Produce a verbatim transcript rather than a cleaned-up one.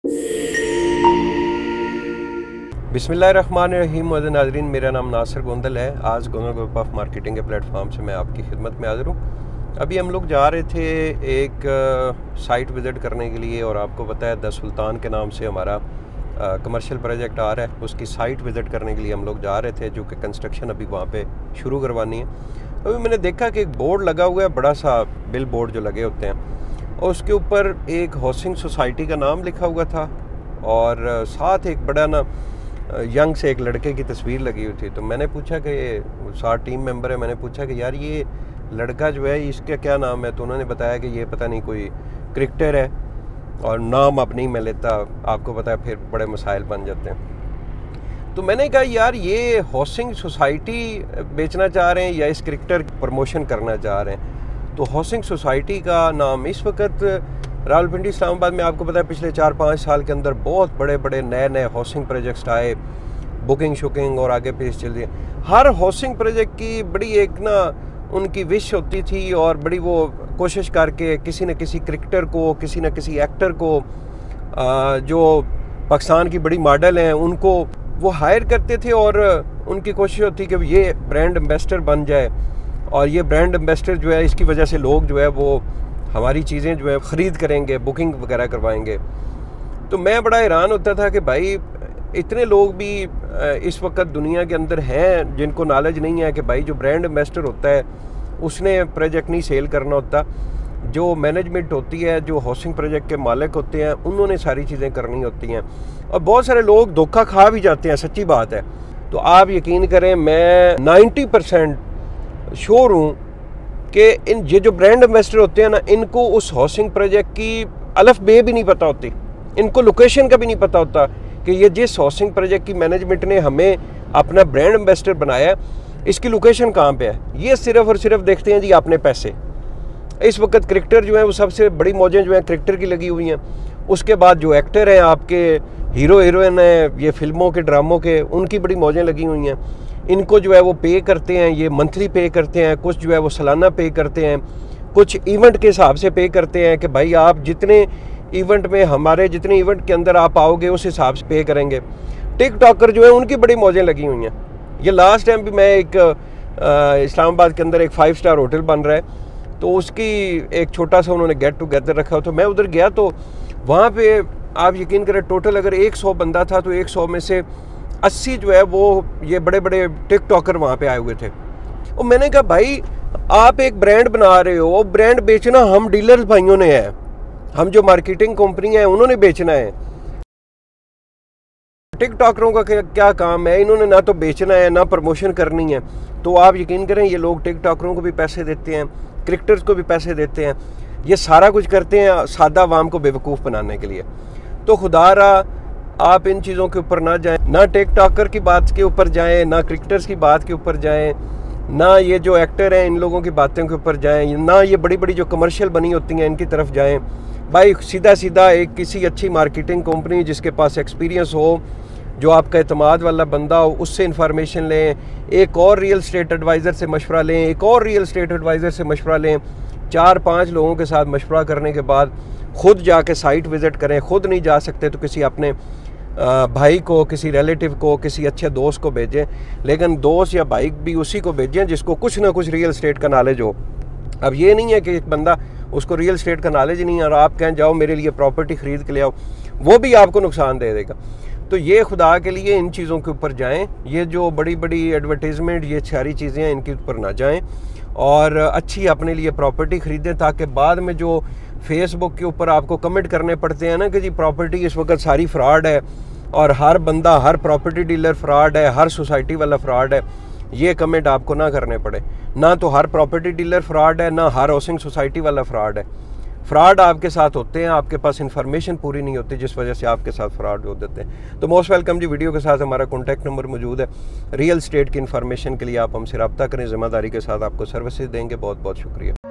बिस्मिल्लाहिर्रहमानिर्रहीम नाज़रीन, मेरा नाम नासिर गोंदल है। आज गोंदल ग्रुप ऑफ मार्केटिंग के प्लेटफॉर्म से मैं आपकी खिदमत में हाज़िर हूँ। अभी हम लोग जा रहे थे एक साइट विज़िट करने के लिए, और आपको पता है द सुल्तान के नाम से हमारा कमर्शियल प्रोजेक्ट आ रहा है। उसकी साइट विज़िट करने के लिए हम लोग जा रहे थे, जो कि कंस्ट्रक्शन अभी वहाँ पे शुरू करवानी है। तो अभी मैंने देखा कि एक बोर्ड लगा हुआ है, बड़ा सा बिल बोर्ड जो लगे होते हैं, और उसके ऊपर एक हाउसिंग सोसाइटी का नाम लिखा हुआ था, और साथ एक बड़ा ना यंग से एक लड़के की तस्वीर लगी हुई थी। तो मैंने पूछा कि ये साथ टीम मेंबर है, मैंने पूछा कि यार ये लड़का जो है इसका क्या नाम है? तो उन्होंने बताया कि ये पता नहीं कोई क्रिकेटर है, और नाम अब नहीं मैं लेता, आपको पता है फिर बड़े मसाइल बन जाते हैं। तो मैंने कहा यार ये हाउसिंग सोसाइटी बेचना चाह रहे हैं या इस क्रिकेटर प्रमोशन करना चाह रहे हैं? तो हाउसिंग सोसाइटी का नाम इस वक्त रावलपिंडी इस्लामाबाद में, आपको पता है पिछले चार पाँच साल के अंदर बहुत बड़े बड़े नए नए हाउसिंग प्रोजेक्ट्स आए, बुकिंग शुकिंग और आगे पेश चल रही। हर हाउसिंग प्रोजेक्ट की बड़ी एक ना उनकी विश होती थी, और बड़ी वो कोशिश करके किसी न किसी क्रिकेटर को, किसी न किसी एक्टर को, जो पाकिस्तान की बड़ी मॉडल हैं उनको वो हायर करते थे, और उनकी कोशिश होती कि ये ब्रांड एम्बेसडर बन जाए, और ये ब्रांड एम्बेसडर जो है इसकी वजह से लोग जो है वो हमारी चीज़ें जो है ख़रीद करेंगे, बुकिंग वगैरह करवाएंगे। तो मैं बड़ा हैरान होता था कि भाई इतने लोग भी इस वक्त दुनिया के अंदर हैं जिनको नॉलेज नहीं है कि भाई जो ब्रांड एम्बेसडर होता है उसने प्रोजेक्ट नहीं सेल करना होता, जो मैनेजमेंट होती है, जो हाउसिंग प्रोजेक्ट के मालिक होते हैं, उन्होंने सारी चीज़ें करनी होती हैं। और बहुत सारे लोग धोखा खा भी जाते हैं, सच्ची बात है। तो आप यकीन करें, मैं नाइन्टी परसेंट श्योर हूँ कि इन ये जो ब्रांड एम्बेसडर होते हैं ना, इनको उस हाउसिंग प्रोजेक्ट की अलफ बे भी नहीं पता होती, इनको लोकेशन का भी नहीं पता होता कि ये जिस हाउसिंग प्रोजेक्ट की मैनेजमेंट ने हमें अपना ब्रांड एम्बेसडर बनाया इसकी लोकेशन कहाँ पे है। ये सिर्फ और सिर्फ देखते हैं जी अपने पैसे। इस वक्त क्रिकेटर जो है वो सबसे बड़ी मौजें जो हैं क्रिकेटर की लगी हुई हैं। उसके बाद जो एक्टर हैं, आपके हीरो हीरोइन हैं ये फिल्मों के, ड्रामों के, उनकी बड़ी मौजें लगी हुई हैं। इनको जो है वो पे करते हैं, ये मंथली पे करते हैं, कुछ जो है वो सालाना पे करते हैं, कुछ इवेंट के हिसाब से पे करते हैं कि भाई आप जितने इवेंट में, हमारे जितने इवेंट के अंदर आप आओगे उस हिसाब से पे करेंगे। टिक टॉकर जो है उनकी बड़ी मौजें लगी हुई हैं। ये लास्ट टाइम भी मैं एक इस्लामाबाद के अंदर एक फाइव स्टार होटल बन रहा है, तो उसकी एक छोटा सा उन्होंने गेट टुगेदर रखा, तो मैं उधर गया तो वहाँ पे आप यकीन करें टोटल अगर एक सौ बंदा था तो एक सौ में से अस्सी जो है वो ये बड़े बड़े टिक टॉकर वहाँ पे आए हुए थे। और मैंने कहा भाई आप एक ब्रांड बना रहे हो, ब्रांड बेचना हम डीलर्स भाइयों ने है, हम जो मार्केटिंग कंपनी है उन्होंने बेचना है। टिक टॉकरों का क्या काम है? इन्होंने ना तो बेचना है ना प्रमोशन करनी है। तो आप यकीन करें ये लोग टिक टॉकरों को भी पैसे देते हैं, क्रिकेटर्स को भी पैसे देते हैं, ये सारा कुछ करते हैं सादा आवाम को बेवकूफ़ बनाने के लिए। तो खुदारा आप इन चीज़ों के ऊपर ना जाएं, ना टिक टॉकर की बात के ऊपर जाएं, ना क्रिकेटर्स की बात के ऊपर जाएं, ना ये जो एक्टर हैं इन लोगों की बातों के ऊपर जाएं, ना ये बड़ी बड़ी जो कमर्शियल बनी होती हैं इनकी तरफ जाएं। भाई सीधा सीधा एक किसी अच्छी मार्केटिंग कंपनी जिसके पास एक्सपीरियंस हो, जो आपका एतमाद वाला बंदा हो, उससे इन्फॉर्मेशन लें। एक और रियल स्टेट एडवाइज़र से मशवरा लें, एक और रियल स्टेट एडवाइज़र से मशवरा लें। चार पाँच लोगों के साथ मशवरा करने के बाद खुद जाके साइट विज़िट करें। खुद नहीं जा सकते तो किसी अपने भाई को, किसी रिलेटिव को, किसी अच्छे दोस्त को भेजें, लेकिन दोस्त या भाई भी उसी को भेजें जिसको कुछ ना कुछ रियल स्टेट का नॉलेज हो। अब ये नहीं है कि एक बंदा उसको रियल स्टेट का नॉलेज नहीं है और आप कहें जाओ मेरे लिए प्रॉपर्टी ख़रीद के ले आओ, वो भी आपको नुकसान दे देगा। तो ये खुदा के लिए इन चीज़ों के ऊपर जाएं। ये जो बड़ी बड़ी एडवर्टीज़मेंट, ये सारी चीज़ें हैं, इनके ऊपर ना जाएं, और अच्छी अपने लिए प्रॉपर्टी ख़रीदें, ताकि बाद में जो फेसबुक के ऊपर आपको कमेंट करने पड़ते हैं ना कि जी प्रॉपर्टी इस वक्त सारी फ्रॉड है, और हर बंदा, हर प्रॉपर्टी डीलर फ्रॉड है, हर सोसाइटी वाला फ्रॉड है, ये कमेंट आपको ना करने पड़े। ना तो हर प्रॉपर्टी डीलर फ्रॉड है, ना हर हाउसिंग सोसाइटी वाला फ्रॉड है। फ्रॉड आपके साथ होते हैं, आपके पास इन्फॉर्मेशन पूरी नहीं होती, जिस वजह से आपके साथ फ्रॉड हो देते हैं। तो मोस्ट वेलकम जी, वीडियो के साथ हमारा कॉन्टैक्ट नंबर मौजूद है। रियल स्टेट की इन्फॉर्मेशन के लिए आप हमसे रब्ता करें, ज़िम्मेदारी के साथ आपको सर्विसेज देंगे। बहुत बहुत शुक्रिया।